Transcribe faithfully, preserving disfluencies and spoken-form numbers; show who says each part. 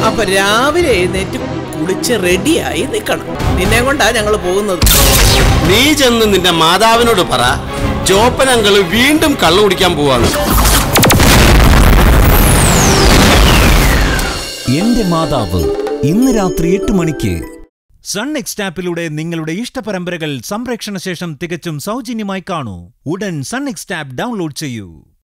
Speaker 1: അപ്പൊ രാവിലെ എഴുന്നേറ്റ് കുളിച്ച് റെഡിയായി നിൽക്കണം. നിന്നെ കൊണ്ടാ ഞങ്ങൾ പോകുന്നത്.
Speaker 2: നീ ചെന്ന് നിന്റെ മാതാവിനോട് പറ, ജോപ്പനങ്കള് വീണ്ടും കള്ളു കുടിക്കാൻ പോവാണ്.
Speaker 3: എന്റെ മാതാവ് ഇന്ന് രാത്രി എട്ട് മണിക്ക് സൺ നെക്സ്റ്റ് ആപ്പിലൂടെ നിങ്ങളുടെ ഇഷ്ടപരമ്പരകൾ സംപ്രേക്ഷണ ശേഷം തികച്ചും സൗജന്യമായി കാണൂ. ഉടൻ സൺ നെക്സ്റ്റ് ആപ്പ് ഡൗൺലോഡ് ചെയ്യൂ.